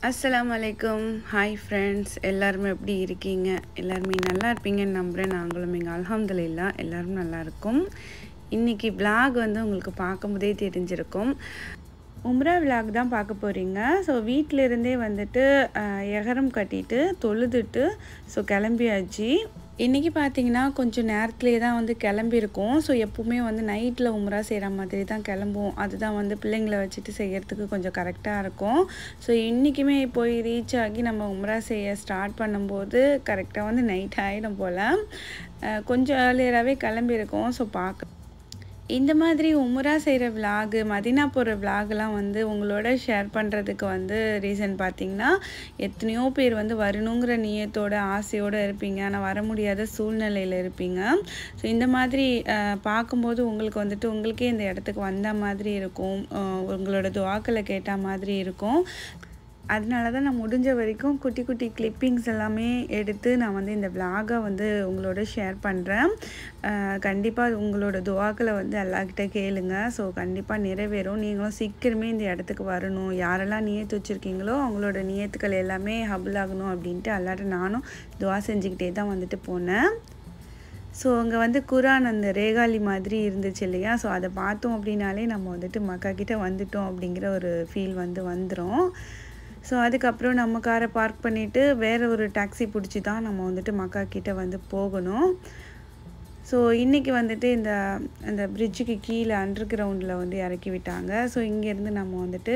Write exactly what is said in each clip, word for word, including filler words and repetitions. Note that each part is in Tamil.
அஸ்ஸலாமு அலைக்கும். ஹாய் ஃப்ரெண்ட்ஸ், எல்லாருமே எப்படி இருக்கீங்க? எல்லாருமே நல்லா இருப்பீங்கன்னு நம்புகிறேன். நாங்களும் இங்கே அல்ஹம்துலில்லாஹ் எல்லாரும் நல்லா இருக்கும். இன்றைக்கி விலாக் வந்து உங்களுக்கு பார்க்கும்போதே தெரிஞ்சிருக்கும். உம்ரா விலாக் தான் பார்க்க போகிறீங்க. ஸோ வீட்டிலிருந்தே வந்துட்டு எஹரம் கட்டிட்டு தொழுதுட்டு ஸோ கிளம்பியாச்சு. இன்றைக்கி பார்த்தீங்கன்னா கொஞ்சம் நேரத்துலேயே தான் வந்து கிளம்பியிருக்கோம். ஸோ எப்போவுமே வந்து நைட்டில் உம்ரா செய்கிற மாதிரி தான் கிளம்புவோம். அதுதான் வந்து பிள்ளைங்களை வச்சுட்டு செய்கிறதுக்கு கொஞ்சம் கரெக்டாக இருக்கும். ஸோ இன்றைக்குமே போய் ரீச் ஆகி நம்ம உம்ரா செய்ய ஸ்டார்ட் பண்ணும்போது கரெக்டாக வந்து நைட் ஆகிடும் போல். கொஞ்சம் ஏர்லியராகவே கிளம்பியிருக்கோம். ஸோ பார்க்க இந்த மாதிரி உம்ரா செய்கிற விலாகு, மதினா போகிற விலாகெலாம் வந்து உங்களோட ஷேர் பண்ணுறதுக்கு வந்து ரீசன் பார்த்திங்கன்னா, எத்தனையோ பேர் வந்து வரணுங்கிற நியத்தோட ஆசையோடு இருப்பீங்க. ஆனால் வர முடியாத சூழ்நிலையில் இருப்பீங்க. ஸோ இந்த மாதிரி பார்க்கும்போது உங்களுக்கு வந்துட்டு உங்களுக்கே இந்த இடத்துக்கு வந்த மாதிரி இருக்கும். உங்களோட துவாக்களை கேட்ட மாதிரி இருக்கும். அதனால தான் நான் முடிஞ்ச வரைக்கும் குட்டி குட்டி கிளிப்பிங்ஸ் எல்லாமே எடுத்து நான் வந்து இந்த விலாகை வந்து உங்களோட ஷேர் பண்ணுறேன். கண்டிப்பாக உங்களோட துவாக்களை வந்து எல்லாக்கிட்ட கேளுங்க. ஸோ கண்டிப்பாக நிறைவேறும். நீங்களும் சீக்கிரமே இந்த இடத்துக்கு வரணும். யாரெல்லாம் நியத்து வச்சுருக்கீங்களோ அவங்களோட நியத்துக்கள் எல்லாமே ஹபுல் ஆகணும் அப்படின்ட்டு எல்லாரும் நானும் துவா செஞ்சுக்கிட்டே தான் வந்துட்டு போனேன். ஸோ அங்கே வந்து குரான் அந்த ரேகாலி மாதிரி இருந்துச்சு இல்லையா? ஸோ அதை பார்த்தோம் அப்படின்னாலே நம்ம வந்துட்டு மக்கா கிட்டே வந்துட்டோம் அப்படிங்கிற ஒரு ஃபீல் வந்து வந்துடும். ஸோ அதுக்கப்புறம் நம்ம காரை பார்க் பண்ணிவிட்டு வேறு ஒரு டாக்ஸி பிடிச்சி தான் நம்ம வந்துட்டு மக்கா கிட்டே வந்து போகணும். ஸோ இன்றைக்கி வந்துட்டு இந்த அந்த பிரிட்ஜுக்கு கீழே அண்டர் கிரவுண்டில் வந்து இறக்கி விட்டாங்க. ஸோ இங்கேருந்து நம்ம வந்துட்டு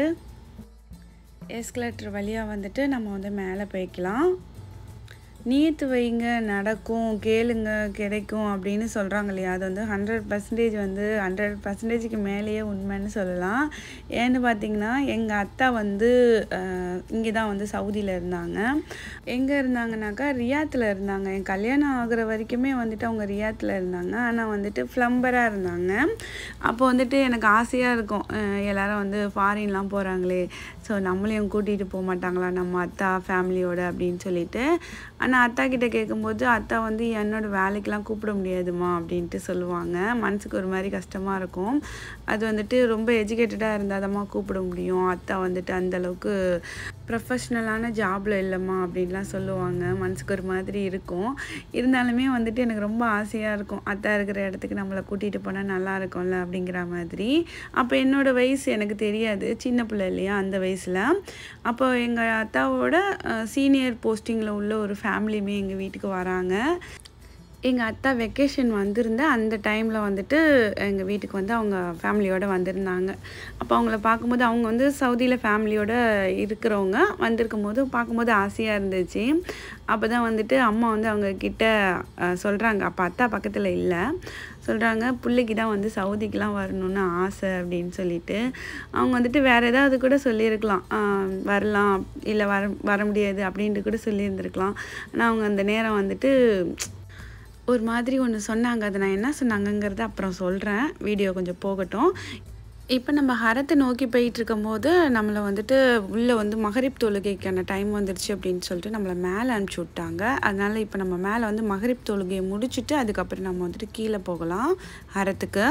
எஸ்கலேட்டர் வழியாக வந்துட்டு நம்ம வந்து மேலே போய்க்கலாம். நியத்து வைங்க, நடக்கும், கேளுங்க, கிடைக்கும் அப்படின்னு சொல்கிறாங்க இல்லையா? அது வந்து ஹண்ட்ரட் பர்சன்டேஜ் வந்து ஹண்ட்ரட் பர்சன்டேஜுக்கு மேலேயே உண்மைன்னு சொல்லலாம். ஏன்னு பார்த்தீங்கன்னா, எங்கள் அத்தா வந்து இங்கே தான் வந்து சவுதியில் இருந்தாங்க. எங்கே இருந்தாங்கனாக்கா ரியாத்தில் இருந்தாங்க. என் கல்யாணம் ஆகிற வரைக்குமே வந்துட்டு அவங்க ரியாத்தில் இருந்தாங்க. ஆனால் வந்துட்டு ஃப்ளம்பராக இருந்தாங்க. அப்போ வந்துட்டு எனக்கு ஆசையாக இருக்கும், எல்லோரும் வந்து ஃபாரின்லாம் போகிறாங்களே, ஸோ நம்மளையும் கூட்டிகிட்டு போக மாட்டாங்களா நம்ம அத்தா ஃபேமிலியோடு அப்படின்னு சொல்லிட்டு. ஆனால் அத்தா கிட்டே கேட்கும்போது அத்தா வந்து என்னோடய வேலைக்கெலாம் கூப்பிட முடியாதுமா அப்படின்ட்டு சொல்லுவாங்க. மனசுக்கு ஒரு மாதிரி கஷ்டமாக இருக்கும். அது வந்துட்டு ரொம்ப எஜுகேட்டடாக இருந்தால் தான்மா கூப்பிட முடியும். அத்தா வந்துட்டு அந்தளவுக்கு ப்ரொஃபஷ்னலான ஜாபில் இல்லைம்மா அப்படின்லாம் சொல்லுவாங்க. மனசுக்கு ஒரு மாதிரி இருக்கும். இருந்தாலுமே வந்துட்டு எனக்கு ரொம்ப ஆசையாக இருக்கும், அத்தா இருக்கிற இடத்துக்கு நம்மளை கூட்டிகிட்டு போனால் நல்லா இருக்கும்ல அப்படிங்கிற மாதிரி. அப்போ என்னோடய வயசு எனக்கு தெரியாது, சின்ன பிள்ளை இல்லையா அந்த வயசில். அப்போ எங்கள் அத்தாவோட சீனியர் போஸ்டிங்கில் உள்ள ஒரு ஃபேமிலியுமே எங்கள் வீட்டுக்கு வராங்க. எங்கள் அத்தா வெக்கேஷன் வந்திருந்த அந்த டைமில் வந்துட்டு எங்கள் வீட்டுக்கு வந்து அவங்க ஃபேமிலியோடு வந்திருந்தாங்க. அப்போ அவங்கள பார்க்கும்போது அவங்க வந்து சவுதியில் ஃபேமிலியோடு இருக்கிறவங்க வந்திருக்கும் போது பார்க்கும்போது ஆசையாக இருந்துச்சு. அப்போ தான் வந்துட்டு அம்மா வந்து அவங்கக்கிட்ட சொல்கிறாங்க, அப்போ அத்தா பக்கத்தில் இல்லை, சொல்கிறாங்க பிள்ளைக்கு தான் வந்து சவுதிக்கெலாம் வரணுன்னு ஆசை அப்படின்னு சொல்லிட்டு. அவங்க வந்துட்டு வேறு ஏதாவது கூட சொல்லியிருக்கலாம், வரலாம் இல்லை வர வர முடியாது அப்படின்ட்டு கூட சொல்லியிருந்துருக்கலாம். ஆனால் அவங்க அந்த நேரம் வந்துட்டு ஒரு மாதிரி ஒன்று சொன்னாங்க. அதை நான் என்ன சொன்னாங்கங்கிறத அப்புறம் சொல்கிறேன், வீடியோ கொஞ்சம் போகட்டும். இப்போ நம்ம ஹரத்தை நோக்கி போயிட்டுருக்கும் போது நம்மளை வந்துட்டு உள்ளே வந்து மகரிப் தொழுகைக்கான டைம் வந்துடுச்சு அப்படின்னு சொல்லிட்டு நம்மளை மேலே அனுப்பிச்சி விட்டாங்க. அதனால் இப்போ நம்ம மேலே வந்து மகரிப் தொழுகையை முடிச்சுட்டு அதுக்கப்புறம் நம்ம வந்துட்டு கீழே போகலாம் ஹரத்துக்கு.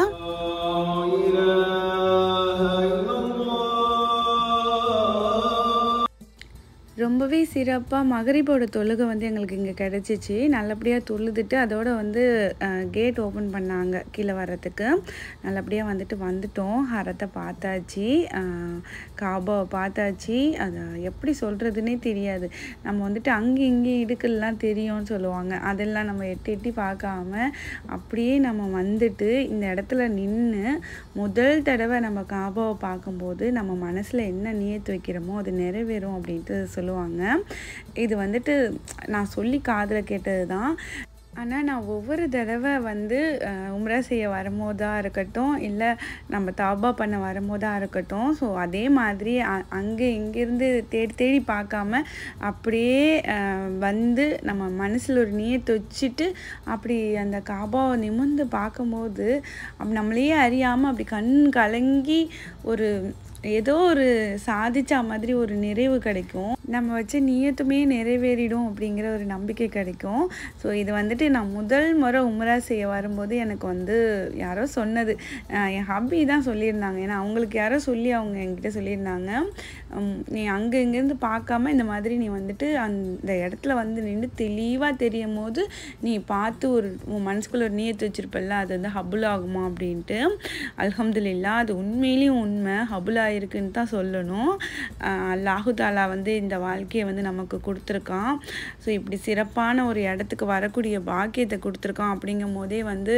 ரொம்பவே சிறப்பாக மகரிபோட தொழுகை வந்து எங்களுக்கு இங்கே கிடச்சிச்சு. நல்லபடியாக தொழுதுட்டு அதோடு வந்து கேட் ஓப்பன் பண்ணாங்க கீழே வர்றதுக்கு. நல்லபடியாக வந்துட்டு வந்துட்டோம். ஹரத்தை பார்த்தாச்சு, காபாவை பார்த்தாச்சு. அதை எப்படி சொல்கிறதுனே தெரியாது. நம்ம வந்துட்டு அங்கே இங்கே இடுக்கெல்லாம் தெரியும்னு சொல்லுவாங்க, அதெல்லாம் நம்ம எட்டி எட்டி பார்க்காம அப்படியே நம்ம வந்துட்டு இந்த இடத்துல நின்று முதல் தடவை நம்ம காபாவை பார்க்கும்போது நம்ம மனசில் என்ன நியத்து வைக்கிறோமோ அது நிறைவேறும் அப்படின்ட்டு சொல்லுவாங்க. இது வந்துட்டு நான் சொல்லி காதில் கேட்டது தான். ஆனால் நான் ஒவ்வொரு தடவை வந்து உம்ரா செய்ய வரும்போதாக இருக்கட்டும், இல்லை நம்ம தௌபா பண்ண வரும்போதாக இருக்கட்டும், ஸோ அதே மாதிரி அங்கே இங்கேருந்து தேடி தேடி பார்க்காம அப்படியே வந்து நம்ம மனசில் ஒரு நியத்தை வச்சுட்டு அப்படி அந்த காபாவை நிமிர்ந்து பார்க்கும்போது அப்படி நம்மளையே அறியாமல் அப்படி கண் கலங்கி ஒரு ஏதோ ஒரு சாதிச்சா மாதிரி ஒரு நிறைவு கிடைக்கும். நம்ம வச்ச நியத்துமே நிறைவேறிடும் அப்படிங்கிற ஒரு நம்பிக்கை கிடைக்கும். ஸோ இது வந்துட்டு நான் முதல் முறை உம்ரா செய்ய வரும்போது எனக்கு வந்து யாரோ சொன்னது. என் ஹப்பி தான் சொல்லியிருந்தாங்க. ஏன்னா அவங்களுக்கு யாரோ சொல்லி அவங்க என்கிட்ட சொல்லியிருந்தாங்க, நீ அங்கே இங்கேருந்து பார்க்காம இந்த மாதிரி நீ வந்துட்டு அந்த இடத்துல வந்து நின்று தெளிவாக தெரியும் போது நீ பார்த்து ஒரு உன் மனசுக்குள்ள ஒரு நியத்து வச்சுருப்பல்ல, அது வந்து ஹபுல் ஆகுமா அப்படின்ட்டு. அல்ஹம்துலில்லாஹ் அது உண்மையிலேயும் உண்மை ஹபுல் ஆகிருக்குன்னு தான் சொல்லணும். அல்லாஹு தாலா வந்து இந்த வாழ்க்கையை வந்து நமக்கு கொடுத்துருக்கான். ஸோ இப்படி சிறப்பான ஒரு இடத்துக்கு வரக்கூடிய பாக்கியத்தை கொடுத்துருக்கான். அப்படிங்கும் போதே வந்து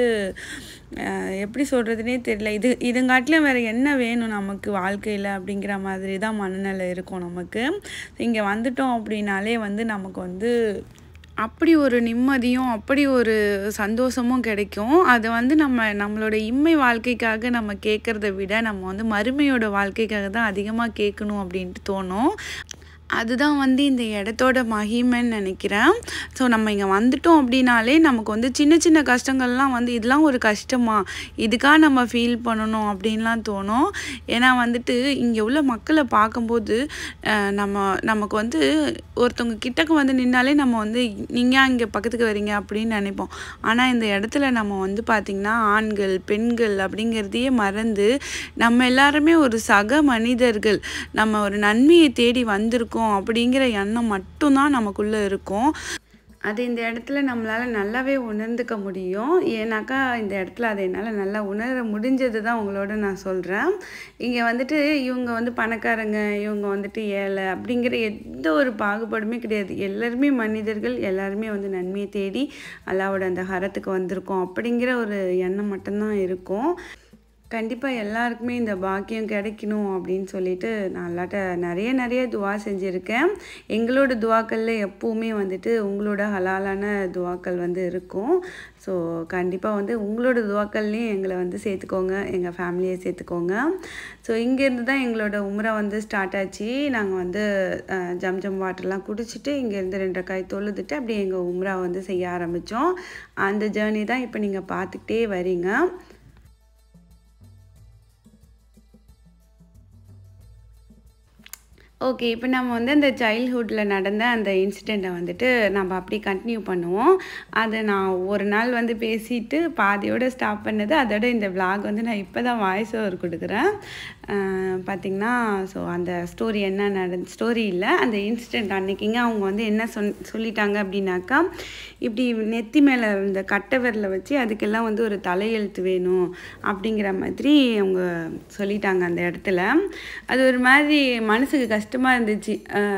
எப்படி சொல்கிறதுனே தெரியல. இது இதுங்காட்டிலும் வேறு என்ன வேணும் நமக்கு வாழ்க்கையில் அப்படிங்கிற மாதிரி தான் மனநிலை இருக்கும் நமக்கு. இங்கே வந்துட்டோம் அப்படின்னாலே வந்து நமக்கு வந்து அப்படி ஒரு நிம்மதியும் அப்படி ஒரு சந்தோஷமும் கிடைக்கும். அதை வந்து நம்ம நம்மளோட இம்மை வாழ்க்கைக்காக நம்ம கேட்குறத விட நம்ம வந்து மறுமையோட வாழ்க்கைக்காக தான் அதிகமாக கேட்கணும் அப்படின்ட்டு தோணும். அதுதான் வந்து இந்த இடத்தோட மகிமைன்னு நினைக்கிறேன். ஸோ நம்ம இங்கே வந்துட்டோம் அப்படின்னாலே நமக்கு வந்து சின்ன சின்ன கஷ்டங்கள்லாம் வந்து இதெல்லாம் ஒரு கஷ்டமா, இதுக்காக நம்ம ஃபீல் பண்ணணும் அப்படின்லாம் தோணும். ஏன்னா வந்துட்டு இங்கே உள்ள மக்களை பார்க்கும்போது நம்ம நமக்கு வந்து ஒருத்தவங்க கிட்டக்கு வந்து நின்னாலே நம்ம வந்து நீங்கள் இங்கே பக்கத்துக்கு வரீங்க அப்படின்னு நினைப்போம். ஆனால் இந்த இடத்துல நம்ம வந்து பார்த்திங்கன்னா ஆண்கள் பெண்கள் அப்படிங்கிறதையே மறந்து நம்ம எல்லாருமே ஒரு சக மனிதர்கள், நம்ம ஒரு நன்மையை தேடி வந்திருக்கோம் அப்படிங்கிற எண்ணம் மட்டும்தான் நமக்குள்ளே இருக்கும். அது இந்த இடத்துல நம்மளால் நல்லாவே உணர்ந்துக்க முடியும். ஏன்னாக்கா இந்த இடத்துல அதை என்னால் நல்லா உணர முடிஞ்சது தான் உங்களோட நான் சொல்கிறேன். இங்கே வந்துட்டு இவங்க வந்து பணக்காரங்க, இவங்க வந்துட்டு ஏழை அப்படிங்கிற எந்த ஒரு பாகுபாடுமே கிடையாது. எல்லாருமே மனிதர்கள், எல்லாருமே வந்து நன்மையை தேடி அல்லாவோட அந்த ஹரத்துக்கு வந்திருக்கோம் அப்படிங்கிற ஒரு எண்ணம் மட்டும்தான் இருக்கும். கண்டிப்பாக எல்லாருக்குமே இந்த பாக்கியம் கிடைக்கணும் அப்படின்னு சொல்லிட்டு நான் அல்லாட்ட நிறைய நிறைய துவா செஞ்சுருக்கேன். எங்களோட துவாக்களில் எப்போவுமே வந்துட்டு உங்களோட ஹலாலான துவாக்கள் வந்து இருக்கும். ஸோ கண்டிப்பாக வந்து உங்களோட துவாக்கள்லேயும் எங்களை வந்து சேர்த்துக்கோங்க, எங்கள் ஃபேமிலியை சேர்த்துக்கோங்க. ஸோ இங்கேருந்து தான் எங்களோட உம்ரா வந்து ஸ்டார்ட் ஆச்சு. நாங்கள் வந்து ஜம்ஜம் வாட்டர்லாம் குடிச்சிட்டு இங்கேருந்து ரெண்டு காய் தொழுதுட்டு அப்படியே எங்கள் உம்ரா வந்து செய்ய ஆரம்பித்தோம். அந்த ஜேர்னி தான் இப்போ நீங்கள் பார்த்துக்கிட்டே வரீங்க. ஓகே, இப்போ நம்ம வந்து அந்த சைல்ட்ஹுட்டில் நடந்த அந்த இன்சிடெண்ட்டை வந்துட்டு நம்ம அப்படி கண்டினியூ பண்ணுவோம். அதை நான் ஒரு நாள் வந்து பேசிட்டு பாதியோடு ஸ்டாப் பண்ணது. அதோட இந்த விளாக் வந்து நான் இப்போ தான் வாய்ஸ் ஓவர் கொடுக்குறேன். பார்த்திங்கன்னா ஸோ அந்த ஸ்டோரி என்ன நட ஸ்டோரி இல்லை அந்த இன்சிடெண்ட் அன்றைக்கிங்க அவங்க வந்து என்ன சொன் சொல்லிட்டாங்க அப்படின்னாக்கா, இப்படி நெத்தி மேலே இந்த கட்டை விரலை வச்சு அதுக்கெல்லாம் வந்து ஒரு தலையெழுத்து வேணும் அப்படிங்கிற மாதிரி அவங்க சொல்லிட்டாங்க அந்த இடத்துல. அது ஒரு மாதிரி மனசுக்கு கஷ்டமாக இருந்துச்சு.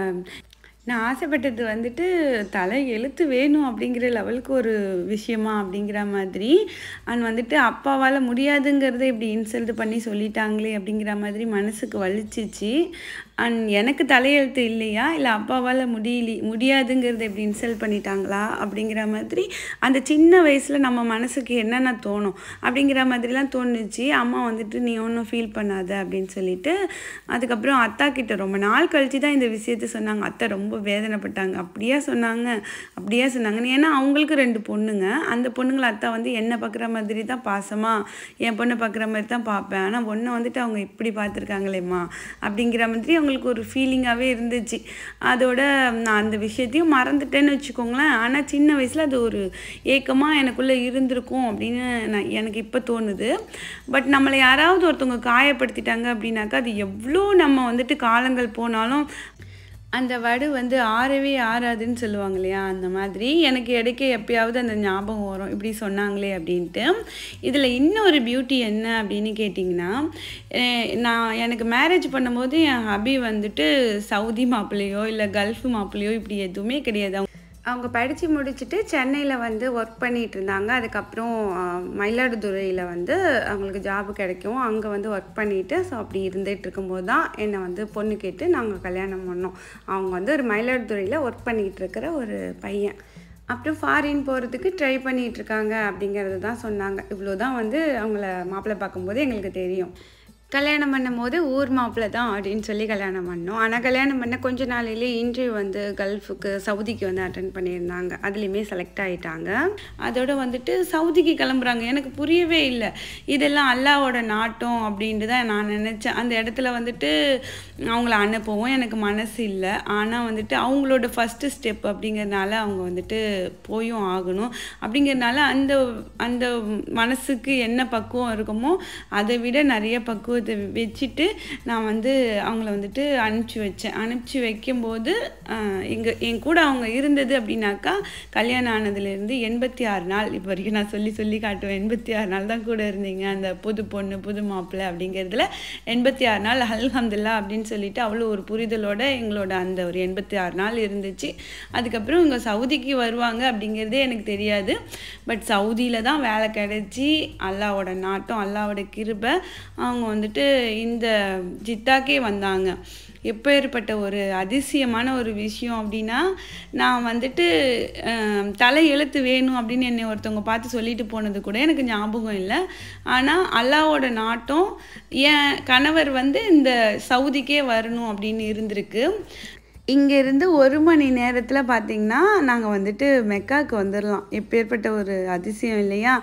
நான் ஆசைப்பட்டது வந்துட்டு தலை எழுத்து வேணும் அப்படிங்கிற லெவலுக்கு ஒரு விஷயமா அப்படிங்கிற மாதிரி. அண்ட் வந்துட்டு அப்பாவால் முடியாதுங்கிறத இப்படி இன்சல்ட் பண்ணி சொல்லிட்டாங்களே அப்படிங்கிற மாதிரி மனசுக்கு வலிச்சிச்சு. அண்ட் எனக்கு தலையெழுத்து இல்லையா, இல்லை அப்பாவால் முடியலி முடியாதுங்கிறத எப்படி இன்சல்ட் பண்ணிட்டாங்களா அப்படிங்கிற மாதிரி அந்த சின்ன வயசில் நம்ம மனசுக்கு என்னென்ன தோணும் அப்படிங்கிற மாதிரிலாம் தோணுச்சு. அம்மா வந்துட்டு நீ ஒன்றும் ஃபீல் பண்ணாத அப்படின்னு சொல்லிட்டு அதுக்கப்புறம் அத்தா கிட்ட ரொம்ப நாள் கழித்து தான் இந்த விஷயத்த சொன்னாங்க. அத்தை ரொம்ப வேதனைப்பட்டாங்க. அப்படியா சொன்னாங்க அப்படியா சொன்னாங்கன்னு. ஏன்னா அவங்களுக்கு ரெண்டு பொண்ணுங்க. அந்த பொண்ணுங்களை அத்தா வந்து என்னை பார்க்குற மாதிரி தான் பாசமாக என் பொண்ணை பார்க்குற மாதிரி தான் பார்ப்பேன். ஆனால் பொண்ணை வந்துட்டு அவங்க இப்படி பார்த்துருக்காங்களேம்மா அப்படிங்கிற மாதிரி அவங்களுக்கு ஒரு ஃபீலிங்காகவே இருந்துச்சு. அதோட நான் அந்த விஷயத்தையும் மறந்துட்டேன்னு வச்சுக்கோங்களேன். ஆனால் சின்ன வயசில் அது ஒரு ஏக்கமாக எனக்குள்ளே இருந்திருக்கும் அப்படின்னு நான் எனக்கு இப்போ தோணுது. பட் நம்மளை யாராவது ஒருத்தவங்க காயப்படுத்திட்டாங்க அப்படின்னாக்கா அது எவ்வளோ நம்ம வந்துட்டு காலங்கள் போனாலும் அந்த வடு வந்து ஆறவே ஆறாதுன்னு சொல்லுவாங்க இல்லையா, அந்த மாதிரி எனக்கு இடைக்கே எப்பயாவது அந்த ஞாபகம் வரும் இப்படி சொன்னாங்களே அப்படின்ட்டு. இதில் இன்னொரு பியூட்டி என்ன அப்படின்னு கேட்டிங்கன்னா, நான் எனக்கு மேரேஜ் பண்ணும்போது என் ஹபி வந்துட்டு சவுதி மாப்பிள்ளையோ இல்லை கல்ஃப் மாப்பிள்ளையோ இப்படி எதுவுமே கிடையாது. அவங்க படித்து முடிச்சுட்டு சென்னையில் வந்து ஒர்க் பண்ணிகிட்டு இருந்தாங்க. அதுக்கப்புறம் மயிலாடுதுறையில் வந்து அவங்களுக்கு ஜாபு கிடைக்கும். அங்கே வந்து ஒர்க் பண்ணிவிட்டு ஸோ அப்படி இருந்துகிட்டு இருக்கும்போது தான் என்னை வந்து பொண்ணு கேட்டு நாங்கள் கல்யாணம் பண்ணோம். அவங்க வந்து ஒரு மயிலாடுதுறையில் ஒர்க் பண்ணிகிட்டு இருக்கிற ஒரு பையன். அப்புறம் ஃபாரின் போகிறதுக்கு ட்ரை பண்ணிகிட்ருக்காங்க அப்படிங்கிறது தான் சொன்னாங்க. இவ்வளோ தான் வந்து அவங்கள மாப்பிள்ளை பார்க்கும்போது எங்களுக்கு தெரியும். கல்யாணம் பண்ணும்போது ஊர் மாப்பிள்ளை தான் அப்படின்னு சொல்லி கல்யாணம் பண்ணோம். ஆனால் கல்யாணம் பண்ண கொஞ்ச நாளிலே இன்டர்வியூ வந்து கல்ஃபுக்கு சவுதிக்கு வந்து அட்டன் பண்ணியிருந்தாங்க. அதுலேயுமே செலக்ட் ஆகிட்டாங்க. அதோடு வந்துட்டு சவுதிக்கு கிளம்புறாங்க. எனக்கு புரியவே இல்லை, இதெல்லாம் அல்லாவோட நாட்டம் அப்படின்ட்டு தான் நான் நினச்சேன். அந்த இடத்துல வந்துட்டு அவங்கள அனுப்பவும் எனக்கு மனசு இல்லை. ஆனால் வந்துட்டு அவங்களோட ஃபஸ்ட்டு ஸ்டெப் அப்படிங்கிறதுனால அவங்க வந்துட்டு போயும் ஆகணும். அப்படிங்கிறதுனால அந்த அந்த மனசுக்கு என்ன பக்குவம் இருக்குமோ அதை விட நிறைய பக்குவத்தை வச்சுட்டு நான் வந்து அவங்கள வந்துட்டு அனுப்பிச்சி வச்சேன். அனுப்பிச்சி வைக்கும்போது இங்கே என் கூட அவங்க இருந்தது அப்படின்னாக்கா கல்யாணம் ஆனதுலேருந்து எண்பத்தி ஆறு நாள் இப்போ வரைக்கும் நான் சொல்லி சொல்லி காட்டுவேன். எண்பத்தி ஆறு நாள் தான் கூட இருந்தீங்க அந்த புது பொண்ணு புது மாப்பிள்ளை அப்படிங்கிறதுல. எண்பத்தி ஆறு நாள் அல்ஹம்துலில்லாஹ் அப்படின்னு சொல்லிட்டு அவ்வளோ ஒரு புரிதலோட எங்களோட அந்த ஒரு எண்பத்தி ஆறு நாள் இருந்துச்சு. அதுக்கப்புறம் இவங்க சவுதிக்கு வருவாங்க அப்படிங்கிறதே எனக்கு தெரியாது. பட் சவுதியில் தான் வேலை கிடைச்சி அல்லாவோட நாட்டம் அல்லாவோட கிருபை அவங்க வந்துட்டு இந்த ஜித்தாக்கே வந்தாங்க. எப்பேற்பட்ட ஒரு அதிசயமான ஒரு விஷயம் அப்படின்னா, நான் வந்துட்டு தலை எழுத்து வேணும் அப்படின்னு என்னை ஒருத்தவங்க பார்த்து சொல்லிட்டு போனது கூட எனக்கு ஞாபகம் இல்லை. ஆனால் அல்லாவோட நாட்டம் என் கணவர் வந்து இந்த சவுதிக்கே வரணும் அப்படின்னு இருந்திருக்கு. இங்கேருந்து ஒரு மணி நேரத்தில் பார்த்திங்கன்னா நாங்கள் வந்துட்டு மெக்காவுக்கு வந்துடலாம். எப்பேற்பட்ட ஒரு அதிசயம் இல்லையா?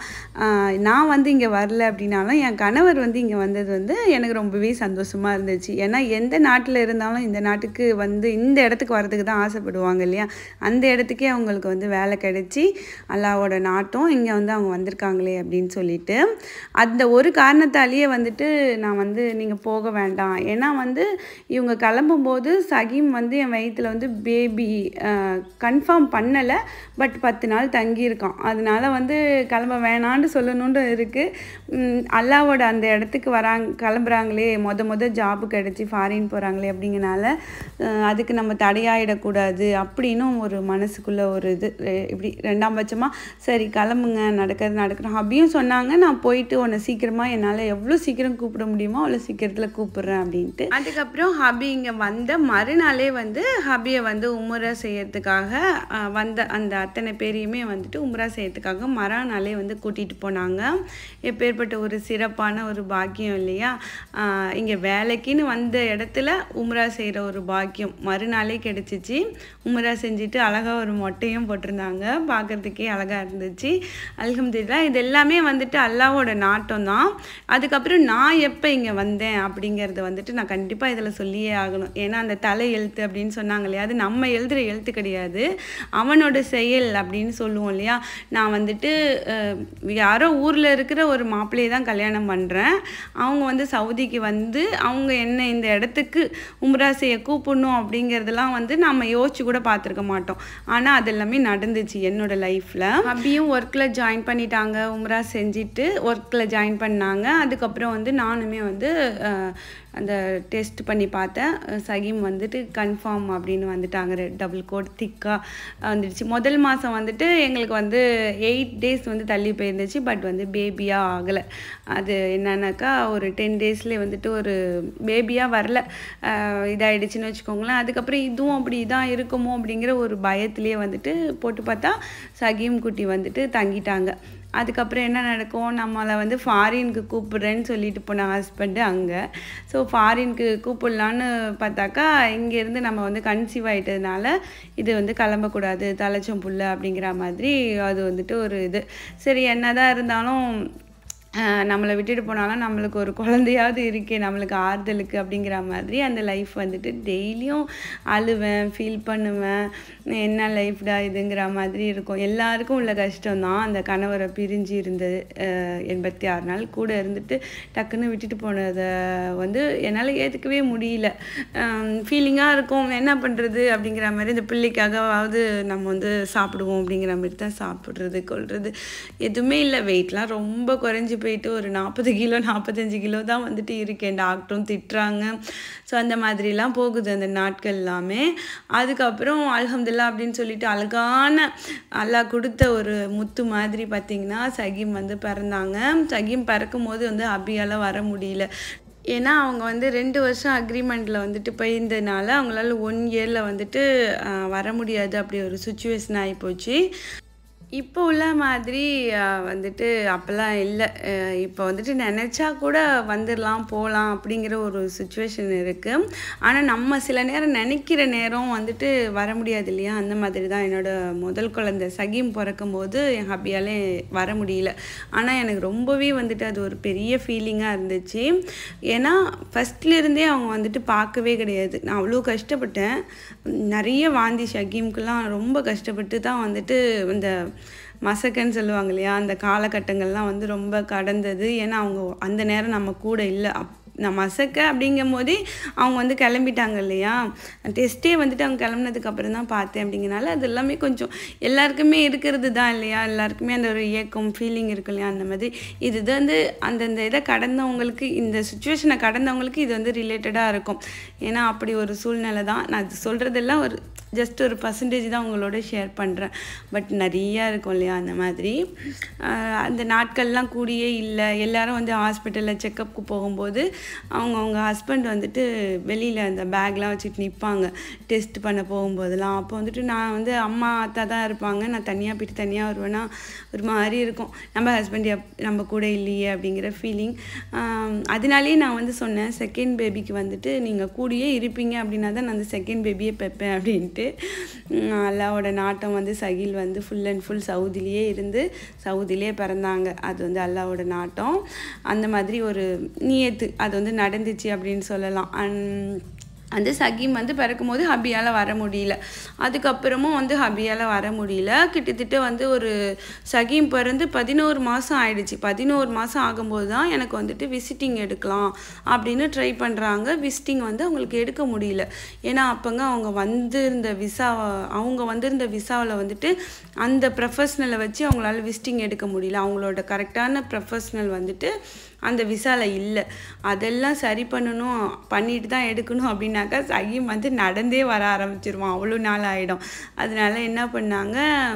நான் வந்து இங்கே வரல அப்படின்னாலும் என் கணவர் வந்து இங்கே வந்தது வந்து எனக்கு ரொம்பவே சந்தோஷமாக இருந்துச்சு. ஏன்னா எந்த நாட்டில் இருந்தாலும் இந்த நாட்டுக்கு வந்து இந்த இடத்துக்கு வரதுக்கு தான் ஆசைப்படுவாங்க இல்லையா? அந்த இடத்துக்கே அவங்களுக்கு வந்து வேலை கிடைச்சி அல்லாவோட நாட்டம் இங்கே வந்து அவங்க வந்திருக்காங்களே அப்படின்னு சொல்லிட்டு அந்த ஒரு காரணத்தாலேயே வந்துட்டு நான் வந்து நீங்கள் போக வேண்டாம். ஏன்னா வந்து இவங்க கிளம்பும்போது சகீம் வந்து என் வயிற்றில் வந்து பேபி கன்ஃபார்ம் பண்ணலை. பட் பத்து நாள் தங்கியிருக்கான். அதனால வந்து கிளம்ப வேணான்னு சொல்லணுன்னு இருக்குது. அல்லாவோட அந்த இடத்துக்கு வராங்க கிளம்புறாங்களே மொத மொதல் ஜாபு கிடச்சி ஃபாரின் போகிறாங்களே அப்படிங்கிறனால அதுக்கு நம்ம தடையாயிடக்கூடாது அப்படின்னு ஒரு மனசுக்குள்ளே ஒரு இது இப்படி ரெண்டாம் பட்சமாக சரி கிளம்புங்க நடக்கிறது நடக்கிறோம் அப்படியும் சொன்னாங்க. நான் போயிட்டு உன்னை சீக்கிரமாக என்னால் எவ்வளோ சீக்கிரம் கூப்பிட முடியுமோ அவ்வளோ சீக்கிரத்தில் கூப்பிட்றேன் அப்படின்ட்டு. அதுக்கப்புறம் ஹபி இங்கே வந்த மறுநாளே வந்து ஹபியை வந்து உம்ரா செய்யறதுக்காக வந்த அந்த அத்தனை பேரையுமே வந்துட்டு உம்ரா செய்யறதுக்காக மறுநாளே வந்து கூட்டிகிட்டு போனாங்க. எப்பேற்பட்ட ஒரு சிறப்பான ஒரு பாக்கியம் இல்லையா? இங்கே வேலைக்குன்னு வந்த இடத்துல உம்ரா செய்கிற ஒரு பாக்கியம் மறுநாளே கிடச்சிச்சு. உம்ரா செஞ்சுட்டு அழகாக ஒரு மொட்டையும் போட்டிருந்தாங்க. பார்க்குறதுக்கே அழகாக இருந்துச்சு. அல்ஹம்துலில்லாஹ். இது எல்லாமே வந்துட்டு அல்லாவோட நாட்டம் தான். அதுக்கப்புறம் நான் எப்போ இங்கே வந்தேன் அப்படிங்கிறத வந்துட்டு நான் கண்டிப்பாக இதில் சொல்லியே ஆகணும். ஏன்னா அந்த தலை எழுத்து அப்படின்னு சொன்னாங்க இல்லையா, அது நம்ம எழுதுகிற எழுத்து கிடையாது, அவனோட செயல் அப்படின்னு சொல்லுவோம் இல்லையா. நான் வந்துட்டு யாரோ ஊரில் இருக்கிற ஒரு மாப்பிள்ளையை தான் கல்யாணம் பண்ணுறேன். அவங்க வந்து சவுதிக்கு வந்து அவங்க என்ன இந்த இடத்துக்கு உம்ரா செய்ய கூப்பிடணும் அப்படிங்கிறதெல்லாம் வந்து நம்ம யோசிச்சு கூட பார்த்துருக்க மாட்டோம். ஆனால் அது எல்லாமே நடந்துச்சு என்னோட லைஃப்பில். அப்படியும் ஒர்க்கில் ஜாயின் பண்ணிட்டாங்க. உம்ரா செஞ்சுட்டு ஒர்க்கில் ஜாயின் பண்ணாங்க. அதுக்கப்புறம் வந்து நானுமே வந்து அந்த டெஸ்ட் பண்ணி பார்த்தேன். சகீம் வந்துட்டு கன்ஃபார்ம் அப்படின்னு வந்துட்டாங்க. டபுள் கோட் திக்காக வந்துடுச்சு. முதல் மாதம் வந்துட்டு எங்களுக்கு வந்து எயிட் டேஸ் வந்து தள்ளி போயிருந்துச்சு. பட் வந்து பேபியாக ஆகலை. அது என்னன்னாக்கா ஒரு டென் டேஸ்லேயே வந்துட்டு ஒரு பேபியாக வரல, இதாகிடுச்சின்னு வச்சுக்கோங்களேன். அதுக்கப்புறம் இதுவும் அப்படி இதான் இருக்குமோ அப்படிங்கிற ஒரு பயத்துலேயே வந்துட்டு போட்டு பார்த்தா சகீம் குட்டி வந்துட்டு தங்கிட்டாங்க. அதுக்கப்புறம் என்ன நடக்கும், நம்மளை வந்து ஃபாரினுக்கு கூப்பிட்றேன்னு சொல்லிட்டு போன ஹஸ்பண்டு அங்கே. ஸோ ஃபாரினுக்கு கூப்பிடலான்னு பார்த்தாக்கா இங்கேருந்து நம்ம வந்து கன்சீவ் ஆகிட்டதுனால இது வந்து கிளம்பக்கூடாது தலைச்சம் புள்ள அப்படிங்கிற மாதிரி அது வந்துட்டு ஒரு இது. சரி என்ன தான் இருந்தாலும் நம்மளை விட்டுட்டு போனாலும் நம்மளுக்கு ஒரு குழந்தையாவது இருக்கே நம்மளுக்கு ஆறுதலுக்கு அப்படிங்கிற மாதிரி அந்த லைஃப் வந்துட்டு டெய்லியும் அழுவேன், ஃபீல் பண்ணுவேன். என்ன லைஃப்டா இதுங்கிற மாதிரி இருக்கும். எல்லாருக்கும் உள்ள கஷ்டம்தான் அந்த கணவரை பிரிஞ்சு இருந்தது. எண்பத்தி ஆறு நாள் கூட இருந்துட்டு டக்குன்னு விட்டுட்டு போனதை வந்து என்னால் ஏற்றுக்கவே முடியல. ஃபீலிங்காக இருக்கும், என்ன பண்ணுறது அப்படிங்கிற மாதிரி. இந்த பிள்ளைக்காகவாவது நம்ம வந்து சாப்பிடுவோம் அப்படிங்கிற மாதிரி தான் சாப்பிட்றது கொள்வது எதுவுமே இல்லை. வெயிட்லாம் ரொம்ப குறைஞ்சி போயிட்டு ஒரு நாற்பது கிலோ நாற்பத்தஞ்சு கிலோ தான் வந்துட்டு இருக்கேன். டாக்டரும் திட்டுறாங்க. ஸோ அந்த மாதிரிலாம் போகுது அந்த நாட்கள் எல்லாமே. அதுக்கப்புறம் அல்ஹம்துலில்லாஹ் அப்படின்னு சொல்லிட்டு அழகான அல்லாஹ் கொடுத்த ஒரு முத்து மாதிரி பார்த்திங்கன்னா சகீம் வந்து பிறந்தாங்க. சகீம் பிறக்கும் போது வந்து அபியால் வர முடியல. ஏன்னா அவங்க வந்து ரெண்டு வருஷம் அக்ரிமெண்ட்டில் வந்துட்டு போயிருந்ததுனால அவங்களால ஒன் இயரில் வந்துட்டு வர முடியாது. அப்படி ஒரு சுச்சுவேஷன் ஆகிப்போச்சு. இப்போ உள்ள மாதிரி அ வந்துட்டு அப்பலாம் இல்ல. அ இப்போ வந்துட்டு நெனச்சா கூட வந்துரலாம், போலாம் அப்படிங்கிற ஒரு சிச்சுவேஷன் இருக்கு. ஆனா, நம்ம சில நேரம் நெனைக்கிற நேரம் வந்துட்டு வர முடியாது இல்லையா? அந்த மாதிரி தான் என்னோட முதல் குழந்தை சகீம் பொறக்கும்போது என் ஹப்பியால வர முடியல. ஆனா, எனக்கு ரொம்பவே வந்துட்டு அது ஒரு பெரிய ஃபீலிங்கா இருந்துச்சு. ஏன்னா, ஃபர்ஸ்ட்லேருந்தே அவங்க வந்துட்டு பார்க்கவே கிடையாது. நான் அவ்வளோ கஷ்டப்பட்டேன். நெறைய வாந்தி ஷகீம்க்குலாம் ரொம்ப கஷ்டப்பட்டு தான் வந்துட்டு இந்த மசக்கன்னு சொல்லுவாங்க இல்லையா? அந்த காலகட்டங்கள்லாம் வந்து ரொம்ப கடந்தது. ஏன்னா, அவங்க அந்த நேரம் நம்ம கூட இல்ல. அப் நான் மசக்க அப்படிங்கும்போதே அவங்க வந்து கிளம்பிட்டாங்க இல்லையா? டெஸ்ட்டே வந்துட்டு அவங்க கிளம்புனதுக்கு அப்புறம் தான் பார்த்தேன் அப்படிங்கிறனால, அது எல்லாமே கொஞ்சம் எல்லாருக்குமே இருக்கிறது தான் இல்லையா? எல்லாருக்குமே அந்த ஒரு ஏக்கம், ஃபீலிங் இருக்கும் இல்லையா? அந்த மாதிரி. இது வந்து அந்தந்த இத கடந்தவங்களுக்கு இந்த சிச்சுவேஷன கடந்தவங்களுக்கு இது வந்து ரிலேட்டடா இருக்கும். ஏன்னா, அப்படி ஒரு சூழ்நிலை தான். நான் அது சொல்றதெல்லாம் ஒரு ஜஸ்ட் ஒரு பர்சன்டேஜ் தான் உங்களோட ஷேர் பண்றேன். பட் நெறையா இருக்கும் இல்லையா? அந்த மாதிரி. அ அந்த நாட்கள்லாம் கூடியே இல்ல. எல்லாரும் வந்து ஹாஸ்பிட்டல்ல செக்கப்க்கு போகும்போது, அவங்க அவங்க ஹஸ்பண்ட் வந்துட்டு வெளியில அந்த பேக்லாம் வச்சுட்டு நிப்பாங்க. டெஸ்ட் பண்ண போகும்போதெல்லாம். அப்போ வந்துட்டு நான் வந்து அம்மா, அத்தா தான் இருப்பாங்க. நான் தனியா போயிட்டு தனியா வருவேனா, ஒரு மாரி இருக்கும். நம்ம ஹஸ்பண்ட் எப் நம்ம கூட இல்லையே அப்படிங்கிற ஃபீலிங். அ அதனாலேயே நான் வந்து சொன்னேன், செகண்ட் பேபிக்கு வந்துட்டு நீங்க கூடயே இருப்பீங்க அப்படின்னா தான் நான் அந்த செகண்ட் பேபியே பெப்பேன் அப்படின்ட்டு. அல்லாவோட நாட்டம் வந்து சகில் வந்து ஃபுல் அண்ட் ஃபுல் சவுதியிலேயே இருந்து சவுதியிலேயே பிறந்தாங்க. அது வந்து அல்லாவோட நாட்டம். அந்த மாதிரி ஒரு நியத்து அது வந்து நடந்துச்சு அப்படின்னு சொல்லலாம். அன் வந்து சகீம் வந்து பிறக்கும்போது ஹப்பியால வர முடியல. அதுக்கப்புறமும் வந்து ஹப்பியால வர முடியல. கிட்டத்தட்ட வந்து ஒரு சகீம் பிறந்து பதினொரு மாசம் ஆயிடுச்சு. பதினொரு மாசம் ஆகும்போது தான் எனக்கு வந்துட்டு விசிட்டிங் எடுக்கலாம் அப்படின்னு ட்ரை பண்றாங்க. விசிட்டிங் வந்து அவங்களுக்கு எடுக்க முடியல. ஏன்னா, அப்பங்க அவங்க வந்திருந்த விசா அவங்க வந்திருந்த விசாவுல வந்துட்டு அந்த ப்ரொஃபஷனல வச்சு அவங்களால விசிட்டிங் எடுக்க முடியல. அவங்களோட கரெக்டான ப்ரொஃபஷனல் வந்துட்டு அந்த விசால இல்ல. அதெல்லாம் சரி பண்ணணும், பண்ணிட்டு தான் எடுக்கணும் அப்படின்னாக்கா சகீம் வந்து நடந்தே வர ஆரம்பிச்சுருவான். அவ்வளோ நாள் ஆயிடும். அதனால என்ன பண்ணாங்க,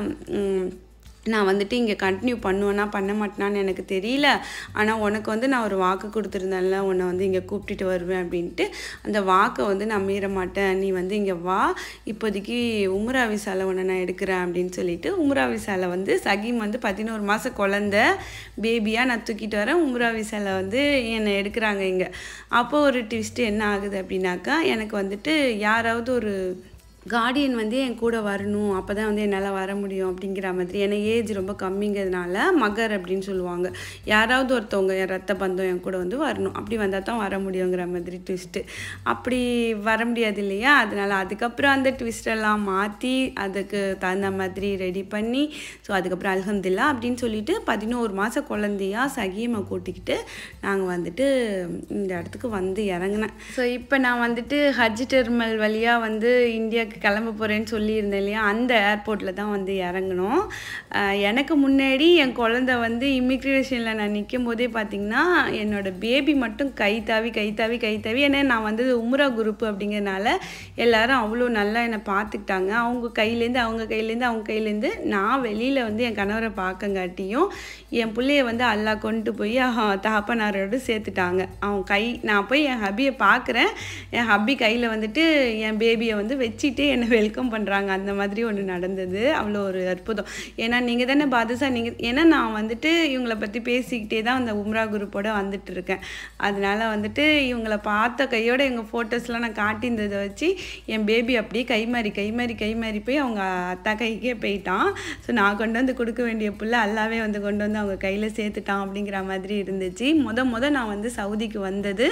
ம் நான் வந்துட்டு இங்கே கண்டினியூ பண்ணுவேனா பண்ண மாட்டேனான்னு எனக்கு தெரியல. ஆனால் உனக்கு வந்து நான் ஒரு வாக்கு கொடுத்துருந்தேன்ல, உன்னை வந்து இங்கே கூப்பிட்டுட்டு வருவேன் அப்படின்ட்டு. அந்த வாக்கை வந்து நான் மீற மாட்டேன். நீ வந்து இங்கே வா, இப்போதைக்கு உம்ரா விசால உன்னை நான் எடுக்கிறேன் அப்படின்னு சொல்லிட்டு உம்ரா விசால வந்து சகீம் வந்து பதினொரு மாதம் குழந்த பேபியாக நான் தூக்கிட்டு வரேன். உம்ரா விசால வந்து என்னை எடுக்கிறாங்க இங்கே. அப்போ ஒரு ட்விஸ்ட்டு என்ன ஆகுது அப்படின்னாக்கா, எனக்கு வந்துட்டு யாராவது ஒரு கார்டியன் வந்து என் கூட வரணும். அப்போ தான் வந்து என்னால் வர முடியும் அப்படிங்கிற மாதிரி. ஏன்னா ஏஜ் ரொம்ப கம்மிங்கிறதுனால மகர் அப்படின்னு சொல்லுவாங்க. யாராவது ஒருத்தவங்க என் ரத்த பந்தம் என் கூட வந்து வரணும். அப்படி வந்தால் தான் வர முடியுங்கிற மாதிரி ட்விஸ்ட்டு. அப்படி வர முடியாது இல்லையா? அதனால அதுக்கப்புறம் அந்த ட்விஸ்டெல்லாம் மாற்றி அதுக்கு தகுந்த மாதிரி ரெடி பண்ணி, ஸோ அதுக்கப்புறம் அல்ஹம்துலில்லாஹ் அப்படின்னு சொல்லிட்டு பதினொரு மாத குழந்தையா சகீமை கூட்டிக்கிட்டு நாங்கள் வந்துட்டு இந்த இடத்துக்கு வந்து இறங்கினேன். ஸோ இப்போ நான் வந்துட்டு ஹஜ் டெர்மினல் வழியாக வந்து இந்தியாவுக்கு கிளம்ப போகிறேன்னு சொல்லியிருந்தேன் இல்லையா? அந்த ஏர்போர்ட்டில் தான் வந்து இறங்கணும். எனக்கு முன்னாடி என் குழந்தை வந்து இமிக்ரேஷனில் நான் நிற்கும் போதே பார்த்திங்கன்னா, என்னோடய பேபி மட்டும் கை தாவி கை தாவி கை தாவி ஏன்னா நான் வந்து உம்ரா குரூப் அப்படிங்கிறதுனால எல்லோரும் அவ்வளோ நல்லா என்னை பார்த்துக்கிட்டாங்க. அவங்க கையிலேருந்து அவங்க கையிலேருந்து அவங்க கையிலேருந்து நான் வெளியில் வந்து என் கணவரை பார்க்கங்காட்டியும் என் பிள்ளைய வந்து அல்லாஹ் கொண்டு போய் தகப்பனாரோடு சேர்த்துட்டாங்க. அவன் கை நான் போய் என் ஹப்பியை பார்க்குறேன். என் ஹப்பி கையில் வந்துட்டு என் பேபியை வந்து வச்சுட்டு என்னை வெல்கம் பண்ணுறாங்க. அந்த மாதிரி ஒன்று நடந்தது. அவ்வளோ ஒரு அற்புதம். ஏன்னா நீங்கள் தானே பாதுஷா நீங்கள் ஏன்னா நான் வந்துட்டு இவங்களை பற்றி பேசிக்கிட்டே தான் அந்த உம்ரா குரூப்போடு வந்துட்டு இருக்கேன். அதனால வந்துட்டு இவங்களை பார்த்த கையோட எங்கள் ஃபோட்டோஸ்லாம் நான் காட்டியிருந்ததை வச்சு என் பேபி அப்படியே கை மாறி கை மாறி கை மாறி போய் அவங்க அத்தா கைக்கே போயிட்டான். ஸோ நான் கொண்டு வந்து கொடுக்க வேண்டிய புள்ள அல்லாவே வந்து கொண்டு வந்து அவங்க கையில் சேர்த்துட்டான் அப்படிங்கிற மாதிரி இருந்துச்சு. முத முத நான் வந்து சவுதிக்கு வந்தது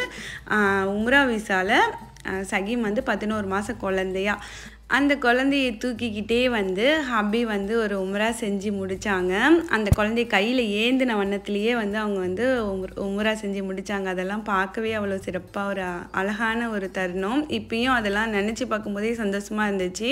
உம்ரா விசால சகீம் வந்து பதினொரு மாத குழந்தையா. அந்த குழந்தையை தூக்கிக்கிட்டே வந்து ஹப்பி வந்து ஒரு உம்ரா செஞ்சு முடித்தாங்க. அந்த குழந்தைய கையில் ஏந்தின வண்ணத்துலேயே வந்து அவங்க வந்து உம் உம்ரா செஞ்சு முடித்தாங்க. அதெல்லாம் பார்க்கவே அவ்வளோ சிறப்பாக ஒரு அழகான ஒரு தருணம். இப்பயும் அதெல்லாம் நினச்சி பார்க்கும்போதே சந்தோஷமாக இருந்துச்சு.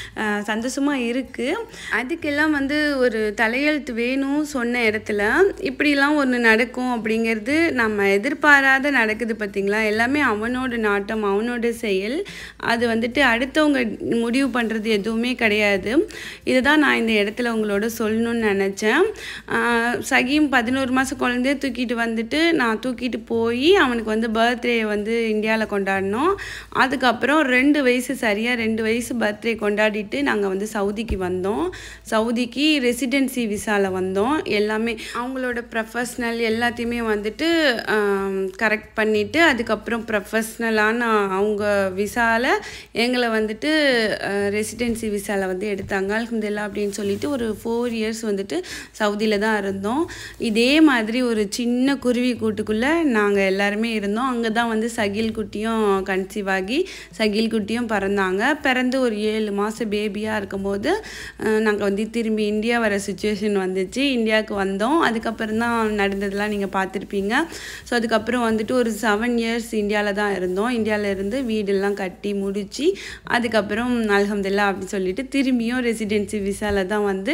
சந்தோஷமாக இருக்குது. அதுக்கெல்லாம் வந்து ஒரு தலையெழுத்து வேணும் சொன்ன இடத்துல இப்படிலாம் ஒன்று நடக்கும் அப்படிங்கிறது நம்ம எதிர்பாராத நடக்குது பார்த்திங்களா? எல்லாமே அவனோட நாட்டம், அவனோட செயல். அது வந்துட்டு அடுத்தவங்க முடிவு பண்ணுறது எதுவுமே கிடையாது. இதை தான் நான் இந்த இடத்துல உங்களோட சொல்லணும்னு நினச்சேன். சகியும் பதினோரு மாதம் குழந்தைய தூக்கிட்டு வந்துட்டு நான் தூக்கிட்டு போய் அவனுக்கு வந்து பர்த்டே வந்து இந்தியாவில் கொண்டாடினோம். அதுக்கப்புறம் ரெண்டு வயசு சரியாக ரெண்டு வயசு பர்த்டே கொண்டாடிட்டு நாங்கள் வந்து சவுதிக்கு வந்தோம். சவுதிக்கு ரெசிடென்சி விசாவில் வந்தோம். எல்லாமே அவங்களோட ப்ரொஃபஷ்னல் எல்லாத்தையுமே வந்துட்டு கரெக்ட் பண்ணிவிட்டு அதுக்கப்புறம் ப்ரொஃபஷ்னலான அவங்க விசாவில் எங்களை வந்துட்டு ரெசிடென்சி விசாவில் வந்து எடுத்தாங்க. அல்ஹம்துலில்லாஹ் அப்படின்னு சொல்லிட்டு ஒரு ஃபோர் இயர்ஸ் வந்துட்டு சவுதியில் தான் இருந்தோம். இதே மாதிரி ஒரு சின்ன குருவி கூட்டுக்குள்ளே நாங்கள் எல்லாருமே இருந்தோம். அங்கே தான் வந்து சகில் குட்டியும் கன்சீவ் ஆகி சகில் குட்டியும் பிறந்தாங்க. பிறந்து ஒரு ஏழு மாதம் பேபியாக இருக்கும்போது நாங்கள் வந்து திரும்பி இந்தியா வர சுச்சுவேஷன் வந்துச்சு. இந்தியாவுக்கு வந்தோம். அதுக்கப்புறம் தான் நடந்ததெல்லாம் நீங்கள் பார்த்துருப்பீங்க. ஸோ அதுக்கப்புறம் வந்துட்டு ஒரு செவன் இயர்ஸ் இந்தியாவில் தான் இருந்தோம். இந்தியாவில் இருந்து வீடெல்லாம் கட்டி முடித்து அதுக்கப்புறம் அல்ஹம்துலில்லாஹ் அப்படின்னு சொல்லிட்டு திரும்பியும் ரெசிடென்சி விசாவில் தான் வந்து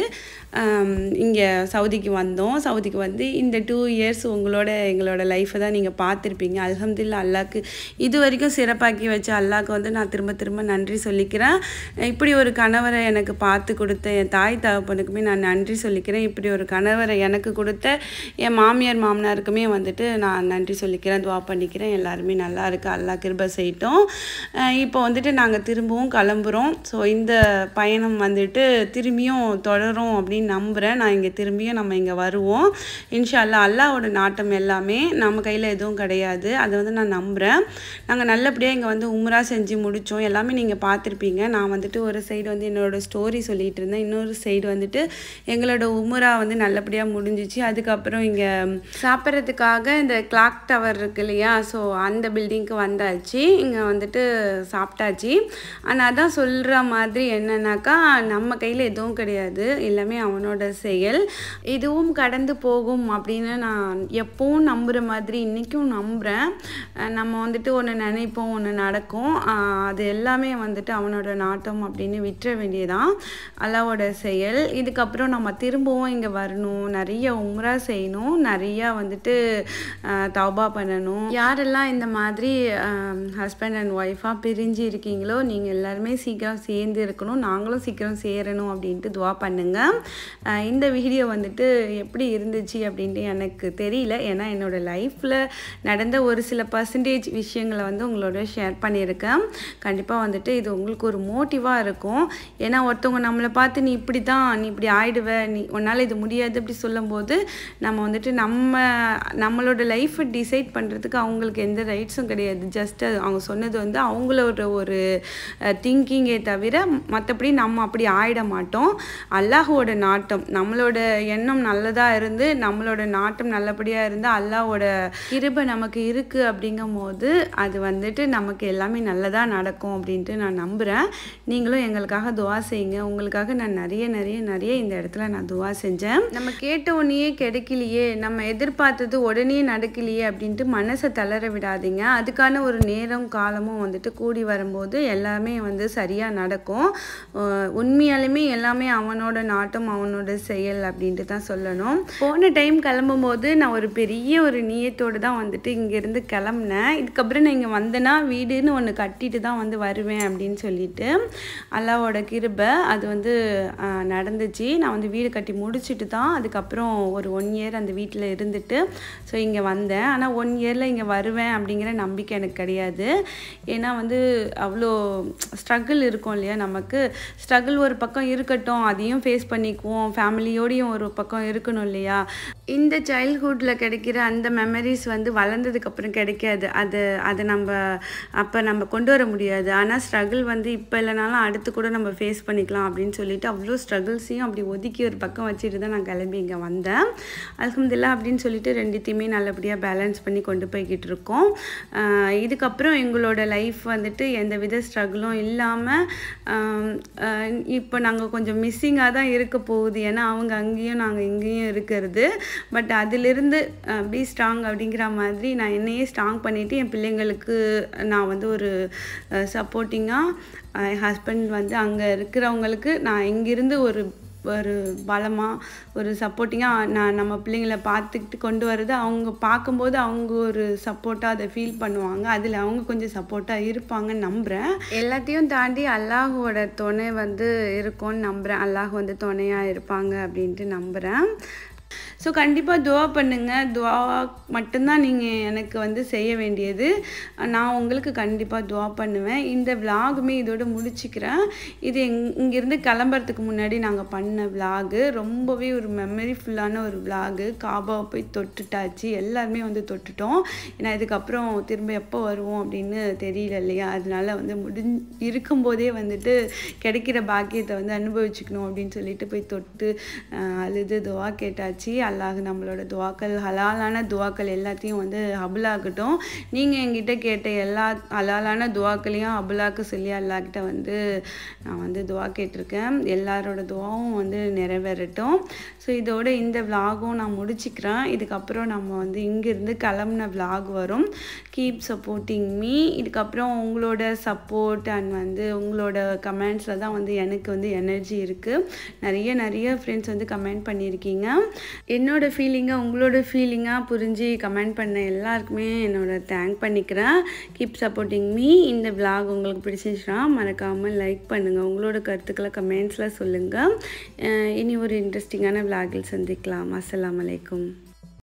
இங்கே சவுதிக்கு வந்தோம். சவுதிக்கு வந்து இந்த டூ இயர்ஸ் உங்களோட எங்களோட லைஃப்பை தான் நீங்கள் பார்த்துருப்பீங்க. அல்ஹம்துலில்லாஹ் அல்லாஹ்க்கு இது வரைக்கும் சிறப்பாக்கி வச்ச அல்லாஹ்க்கு வந்து நான் திரும்ப திரும்ப நன்றி சொல்லிக்கிறேன். இப்படி ஒரு கணவரை எனக்கு பார்த்து கொடுத்த என் தாய் தகப்பனுக்குமே நான் நன்றி சொல்லிக்கிறேன். இப்படி ஒரு கணவரை எனக்கு கொடுத்த என் மாமியார் மாமனாருக்குமே வந்துட்டு நான் நன்றி சொல்லிக்கிறேன், துவா பண்ணிக்கிறேன். எல்லாருமே நல்லா இருக்கு, அல்லாஹ் கிருபை செய்யட்டும். இப்போ வந்துட்டு நாங்கள் திரும்பவும் கிளம்புறோம். ஸோ இந்த பயணம் வந்துட்டு திரும்பியும் தொடரும் அப்படின்னு நம்புகிறேன். நான் இங்கே திரும்பியும் நம்ம இங்கே வருவோம் இன்ஷா அல்லாஹ். அல்லாஹ்வோட நாட்டம் எல்லாமே நம்ம கையில் எதுவும் கிடையாது, அதை வந்து நான் நம்புகிறேன். நாங்கள் நல்லபடியாக இங்கே வந்து உம்ரா செஞ்சு முடித்தோம். எல்லாமே நீங்கள் பார்த்துருப்பீங்க. நான் வந்துட்டு ஒரு சைடு வந்து என்னோடய ஸ்டோரி சொல்லிகிட்டு இருந்தேன், இன்னொரு சைடு வந்துட்டு எங்களோட உம்ரா வந்து நல்லபடியாக முடிஞ்சிச்சு. அதுக்கப்புறம் இங்கே சாப்பிட்றதுக்காக இந்த கிளாக் டவர் இருக்கு இல்லையா, ஸோ அந்த பில்டிங்க்கு வந்தாச்சு. இங்கே வந்துட்டு சாப்பிட்டாச்சு. ஆனால் அதான் சொல்கிற மாதிரி என்னன்னாக்கா நம்ம கையில் எதுவும் கிடையாது, எல்லாமே அவனோட செயல். இதுவும் கடந்து போகும் அப்படின்னு நான் எப்பவும் நம்புகிற மாதிரி இன்றைக்கும் நம்புகிறேன். நம்ம வந்துட்டு ஒன்று நினைப்போம், ஒன்று நடக்கும், அது எல்லாமே வந்துட்டு அவனோட நாட்டம் அப்படின்னு விட்டுற வேண்டியதான், அல்லாஹ்வோட செயல். இதுக்கப்புறம் நம்ம திரும்பவும் இங்கே வரணும், நிறைய உம்ரா செய்யணும், நிறையா வந்துட்டு தௌபா பண்ணணும். யாரெல்லாம் இந்த மாதிரி ஹஸ்பண்ட் அண்ட் ஒய்ஃபாக பிரிஞ்சு இருக்கீங்களோ நீங்கள் எல்லாருமே சீக்கிரம் சேர்ந்து இருக்கணும், நாங்களும் சீக்கிரம் சேரணும் அப்படின்ட்டு துவா பண்ணுங்கள். இந்த வீடியோ வந்துட்டு எப்படி இருந்துச்சு அப்படின்ட்டு எனக்கு தெரியல, ஏன்னா என்னோடய லைஃப்பில் நடந்த ஒரு சில பர்சன்டேஜ் விஷயங்களை வந்து உங்களோட ஷேர் பண்ணியிருக்கேன். கண்டிப்பாக வந்துட்டு இது உங்களுக்கு ஒரு மோட்டிவாக இருக்கும். ஏன்னா ஒருத்தவங்க நம்மளை பார்த்து நீ இப்படி தான், நீ இப்படி ஆயிடுவ, நீ உன்னால் இது முடியாது அப்படி சொல்லும்போது நம்ம வந்துட்டு நம்ம நம்மளோட லைஃப்பை டிசைட் பண்ணுறதுக்கு அவங்களுக்கு எந்த ரைட்ஸும் கிடையாது. ஜஸ்ட் அவங்க சொன்னது வந்து அவங்களோட ஒரு திங்கிங்கே தவிர மற்றபடி நம்ம அப்படி ஆயிட மாட்டோம். அல்லாஹோட நாட்டம், நம்மளோட எண்ணம் நல்லதாக இருந்து நம்மளோட நாட்டம் நல்லபடியாக இருந்தால் அல்லாஹோட கிருபை நமக்கு இருக்குது அப்படிங்கும் போது அது வந்துட்டு நமக்கு எல்லாமே நல்லதாக நடக்கும் அப்படின்ட்டு நான் நம்புகிறேன். நீங்களும் எங்களுக்காக துவா செய்யுங்க. உங்களுக்காக நான் நிறைய நிறைய நிறைய இந்த இடத்துல நான் துவா செஞ்சேன். நம்ம கேட்ட உடனே கிடைக்கலையே, நம்ம எதிர்பார்த்தது உடனே நடக்கலையே அப்படின்ட்டு மனசை தளர விடாதீங்க. அதுக்கான ஒரு நேரம் காலமும் வந்துட்டு கூடி வரும்போது எல்லாமே வந்து சரியாக நடக்கும். உண்மையாலுமே எல்லாமே அவனோட நாட்டம் அவனோட செயல் அப்படின்ட்டு தான் சொல்லணும். போன டைம் கிளம்பும் போது நான் ஒரு பெரிய ஒரு நீயத்தோடு தான் வந்துட்டு இங்கேருந்து கிளம்புனேன். இதுக்கப்புறம் நான் இங்கே வந்தேன்னா வீடுன்னு ஒன்று கட்டிட்டு தான் வந்து வருவேன் அப்படின்னு சொல்லிட்டு அல்லாஹ்வோட கிருபை அது வந்து நடந்துச்சு. நான் வந்து வீடு கட்டி முடிச்சுட்டு தான் அதுக்கப்புறம் ஒரு ஒன் இயர் அந்த வீட்டில் இருந்துட்டு ஸோ இங்கே வந்தேன். ஆனால் ஒன் இயரில் இங்கே வருவேன் அப்படிங்கிற நம்பிக்கை எனக்கு கிடையாது. ஏன்னா வந்து அவ்வளோ ஸ்ட்ரகிள் இருக்கும் இல்லையா, நமக்கு ஸ்ட்ரகிள் ஒரு பக்கம் இருக்கட்டும், அதையும் ஃபேஸ் பண்ணிக்குவோம், ஃபேமிலியோடையும் ஒரு பக்கம் இருக்கணும் இல்லையா. இந்த சைல்ட்ஹுட்டில் கிடைக்கிற அந்த மெமரிஸ் வந்து வளர்ந்ததுக்கப்புறம் கிடைக்காது, அது அதை நம்ம அப்போ நம்ம கொண்டு வர முடியாது. ஆனால் ஸ்ட்ரகிள் வந்து இப்போ இல்லைனாலும் அடுத்து கூட நம்ம ஃபேஸ் பண்ணிக்கலாம் அப்படின்னு சொல்லிட்டு அவ்வளோ ஸ்ட்ரகிள்ஸையும் அப்படி ஒதுக்கி ஒரு பக்கம் வச்சுட்டு தான் நான் கிளம்பி இங்கே வந்தேன். அல்ஹம்துலில்லாஹ் அப்படின்னு சொல்லிட்டு ரெண்டுத்தையுமே நல்லபடியாக பேலன்ஸ் பண்ணி கொண்டு போய்கிட்டு இருக்கோம். இதுக்கப்புறம் எங்களோட லைஃப் வந்துட்டு எந்த வித ஸ்ட்ரகிளும் இல்லாமல் இப்போ நாங்கள் கொஞ்சம் மிஸ்ஸிங்காக தான் இருக்க போகுது. ஏன்னா அவங்க அங்கேயும் நாங்கள் இங்கேயும் இருக்கிறது. பட் அதிலிருந்து பி ஸ்ட்ராங் அப்படிங்கிற மாதிரி நான் என்னையே ஸ்ட்ராங் பண்ணிவிட்டு என் பிள்ளைங்களுக்கு நான் வந்து ஒரு சப்போர்ட்டிங்காக என் ஹஸ்பண்ட் வந்து அங்கே இருக்கிறவங்களுக்கு நான் இங்கிருந்து ஒரு ஒரு பலமாக ஒரு சப்போர்ட்டிங்காக நான் நம்ம பிள்ளைங்கள பார்த்துக்கிட்டு கொண்டு வர்றது அவங்க பார்க்கும்போது அவங்க ஒரு சப்போர்ட்டாக அதை ஃபீல் பண்ணுவாங்க. அதில் அவங்க கொஞ்சம் சப்போர்ட்டாக இருப்பாங்கன்னு நம்புகிறேன். எல்லாத்தையும் தாண்டி அல்லாஹோட துணை வந்து இருக்கும்னு நம்புகிறேன். அல்லாஹ் வந்து துணையாக இருப்பாங்க அப்படின்ட்டு நம்புகிறேன். ஸோ கண்டிப்பாக துவா பண்ணுங்கள். துவா மட்டும்தான் நீங்கள் எனக்கு வந்து செய்ய வேண்டியது. நான் உங்களுக்கு கண்டிப்பாக துவா பண்ணுவேன். இந்த விலாகுமே இதோடு முடிச்சுக்கிறேன். இது எங் இங்கேருந்து கிளம்புறதுக்கு முன்னாடி நாங்கள் பண்ண விலாகு ரொம்பவே ஒரு மெமரிஃபுல்லான ஒரு விலாகு. காபாவை போய் தொட்டுட்டாச்சு, எல்லாருமே வந்து தொட்டுட்டோம். ஏன்னா இதுக்கப்புறம் திரும்ப எப்போ வருவோம் அப்படின்னு தெரியல இல்லையா? அதனால வந்து முடிஞ் இருக்கும்போதே வந்துட்டு கிடைக்கிற பாக்கியத்தை வந்து அனுபவிச்சுக்கணும் அப்படின்னு சொல்லிட்டு போய் தொட்டு அழுது துவா கேட்டாச்சு. அல்லாஹ் நம்மளோட துவாக்கள் ஹலாலான துவாக்கள் எல்லாத்தையும் வந்து ஹபுலாகட்டும். நீங்கள் என்கிட்ட கேட்ட எல்லா ஹலாலான துவாக்களையும் ஹபுலாக்கு சொல்லி அல்லாஹ்கிட்ட வந்து நான் வந்து துவா கேட்டிருக்கேன். எல்லாரோட துவாவும் வந்து நிறைவேறட்டும். ஸோ இதோட இந்த விலாகும் நான் முடிச்சுக்கிறேன். இதுக்கப்புறம் நம்ம வந்து இங்கேருந்து கிளம்புன விலாக் வரும். Keep supporting me. இதுக்கப்புறம் உங்களோட சப்போர்ட் அண்ட் வந்து உங்களோட கமெண்ட்ஸில் தான் வந்து எனக்கு வந்து எனர்ஜி இருக்குது. நிறைய நிறைய ஃப்ரெண்ட்ஸ் வந்து கமெண்ட் பண்ணியிருக்கீங்க. என்னோட ஃபீலிங்கை உங்களோட ஃபீலிங்காக புரிஞ்சு கமெண்ட் பண்ண எல்லாருக்குமே என்னோட தேங்க் பண்ணிக்கிறேன். Keep supporting me. இந்த விலாக் உங்களுக்கு பிடிச்சிருச்சுன்னா மறக்காமல் லைக் பண்ணுங்கள். உங்களோட கருத்துக்களை கமெண்ட்ஸில் சொல்லுங்கள். இனி ஒரு இன்ட்ரெஸ்டிங்கான விலாகில் சந்திக்கலாம். அஸ்ஸலாமு அலைக்கும்.